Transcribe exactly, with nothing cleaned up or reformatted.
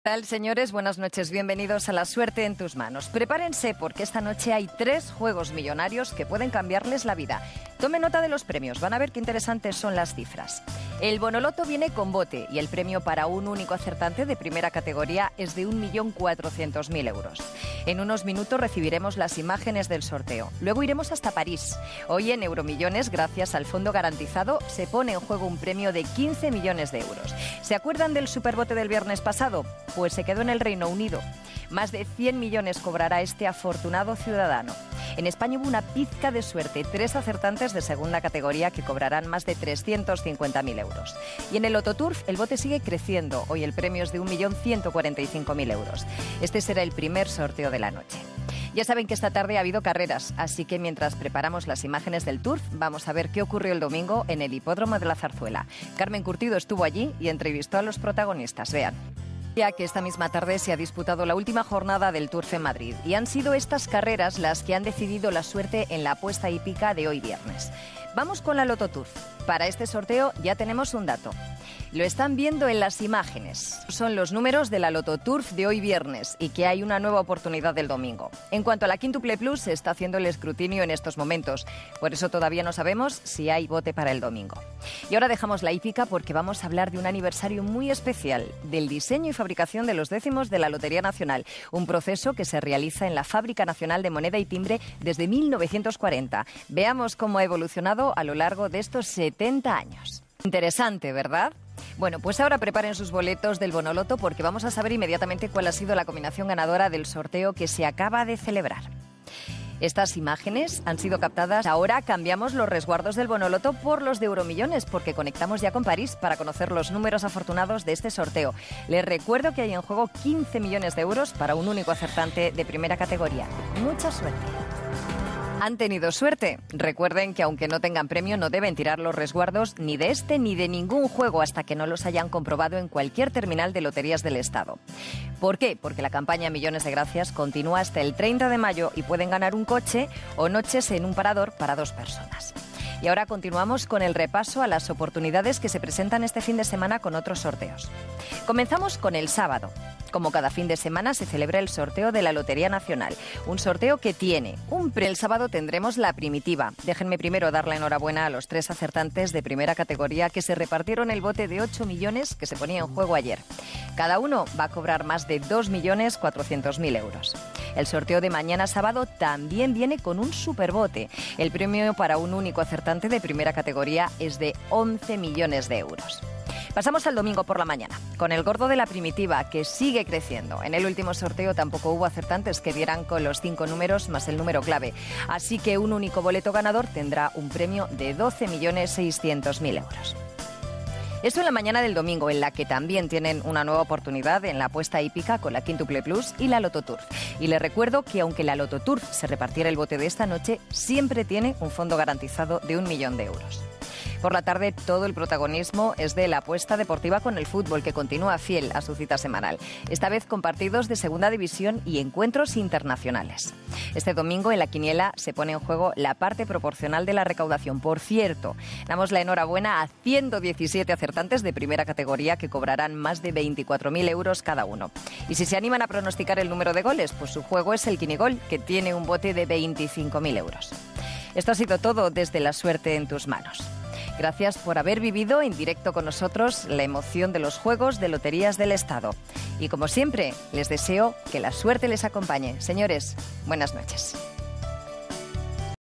¿Qué tal, señores? Buenas noches, bienvenidos a La Suerte en tus manos. Prepárense porque esta noche hay tres juegos millonarios que pueden cambiarles la vida. Tomen nota de los premios, van a ver qué interesantes son las cifras. El Bonoloto viene con bote y el premio para un único acertante de primera categoría es de un millón cuatrocientos mil euros. En unos minutos recibiremos las imágenes del sorteo. Luego iremos hasta París. Hoy en Euromillones, gracias al fondo garantizado, se pone en juego un premio de quince millones de euros. ¿Se acuerdan del superbote del viernes pasado? Pues se quedó en el Reino Unido. Más de cien millones cobrará este afortunado ciudadano. En España hubo una pizca de suerte, tres acertantes de segunda categoría que cobrarán más de trescientos cincuenta mil euros. Y en el Lototurf el bote sigue creciendo, hoy el premio es de un millón ciento cuarenta y cinco mil euros. Este será el primer sorteo de la noche. Ya saben que esta tarde ha habido carreras, así que mientras preparamos las imágenes del Turf, vamos a ver qué ocurrió el domingo en el Hipódromo de la Zarzuela. Carmen Curtido estuvo allí y entrevistó a los protagonistas. Vean. Ya que esta misma tarde se ha disputado la última jornada del Turf en Madrid y han sido estas carreras las que han decidido la suerte en la apuesta hípica de hoy viernes. Vamos con la Lototurf. Para este sorteo ya tenemos un dato. Lo están viendo en las imágenes. Son los números de la Lototurf de hoy viernes y que hay una nueva oportunidad del domingo. En cuanto a la Quíntuple Plus, se está haciendo el escrutinio en estos momentos. Por eso todavía no sabemos si hay bote para el domingo. Y ahora dejamos la hípica porque vamos a hablar de un aniversario muy especial, del diseño y fabricación de los décimos de la Lotería Nacional. Un proceso que se realiza en la Fábrica Nacional de Moneda y Timbre desde mil novecientos cuarenta. Veamos cómo ha evolucionado a lo largo de estos setenta años. Interesante, ¿verdad? Bueno, pues ahora preparen sus boletos del Bonoloto porque vamos a saber inmediatamente cuál ha sido la combinación ganadora del sorteo que se acaba de celebrar. Estas imágenes han sido captadas. Ahora cambiamos los resguardos del Bonoloto por los de Euromillones porque conectamos ya con París para conocer los números afortunados de este sorteo. Les recuerdo que hay en juego quince millones de euros para un único acertante de primera categoría. Mucha suerte. ¿Han tenido suerte? Recuerden que aunque no tengan premio no deben tirar los resguardos ni de este ni de ningún juego hasta que no los hayan comprobado en cualquier terminal de loterías del Estado. ¿Por qué? Porque la campaña Millones de Gracias continúa hasta el treinta de mayo y pueden ganar un coche o noches en un parador para dos personas. Y ahora continuamos con el repaso a las oportunidades que se presentan este fin de semana con otros sorteos. Comenzamos con el sábado. Como cada fin de semana se celebra el sorteo de la Lotería Nacional. Un sorteo que tiene un pre. El sábado tendremos la primitiva. Déjenme primero dar la enhorabuena a los tres acertantes de primera categoría que se repartieron el bote de ocho millones que se ponía en juego ayer. Cada uno va a cobrar más de dos millones cuatrocientos mil euros. El sorteo de mañana sábado también viene con un superbote. El premio para un único acertante de primera categoría es de once millones de euros. Pasamos al domingo por la mañana, con el gordo de la primitiva, que sigue creciendo. En el último sorteo tampoco hubo acertantes que dieran con los cinco números más el número clave. Así que un único boleto ganador tendrá un premio de doce millones seiscientos mil euros. Esto en la mañana del domingo, en la que también tienen una nueva oportunidad en la apuesta hípica con la Quíntuple Plus y la Lototurf. Y les recuerdo que aunque la Lototurf se repartiera el bote de esta noche, siempre tiene un fondo garantizado de un millón de euros. Por la tarde todo el protagonismo es de la apuesta deportiva con el fútbol, que continúa fiel a su cita semanal, esta vez con partidos de segunda división y encuentros internacionales. Este domingo en la quiniela se pone en juego la parte proporcional de la recaudación. Por cierto, damos la enhorabuena a ciento diecisiete acertantes de primera categoría que cobrarán más de veinticuatro mil euros cada uno. Y si se animan a pronosticar el número de goles, pues su juego es el Quinigol, que tiene un bote de veinticinco mil euros. Esto ha sido todo desde La Suerte en tus manos. Gracias por haber vivido en directo con nosotros la emoción de los juegos de loterías del Estado. Y como siempre, les deseo que la suerte les acompañe. Señores, buenas noches.